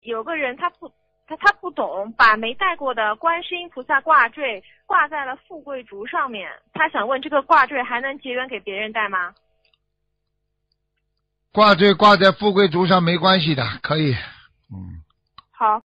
有个人他不懂，把没戴过的观世音菩萨挂坠挂在了富贵竹上面，他想问这个挂坠还能结缘给别人戴吗？ 挂坠挂在富贵竹上没关系的，可以。 好。